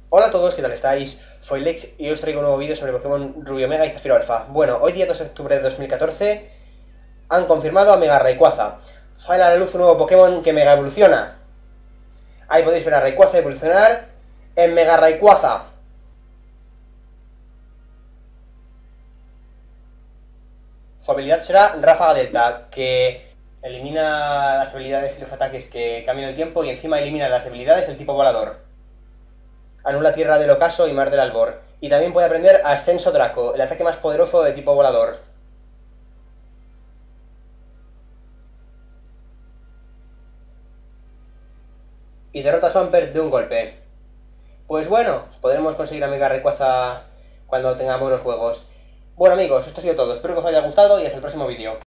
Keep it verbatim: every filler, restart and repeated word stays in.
Hola a todos, ¿qué tal estáis? Soy Lex y hoy os traigo un nuevo vídeo sobre Pokémon Rubio Mega y Zafiro Alpha. Bueno, hoy día dos de octubre de dos mil catorce han confirmado a Mega Rayquaza. Sale a la luz un nuevo Pokémon que Mega evoluciona. Ahí podéis ver a Rayquaza evolucionar en Mega Rayquaza. Su habilidad será Ráfaga Delta, que elimina las habilidades y los ataques que cambian el tiempo y encima elimina las debilidades del tipo volador. Anula Tierra del Ocaso y Mar del Albor. Y también puede aprender Ascenso Draco, el ataque más poderoso de tipo volador. Y derrota a Swampert de un golpe. Pues bueno, podremos conseguir a Mega Rayquaza cuando tengamos los juegos. Bueno amigos, esto ha sido todo. Espero que os haya gustado y hasta el próximo vídeo.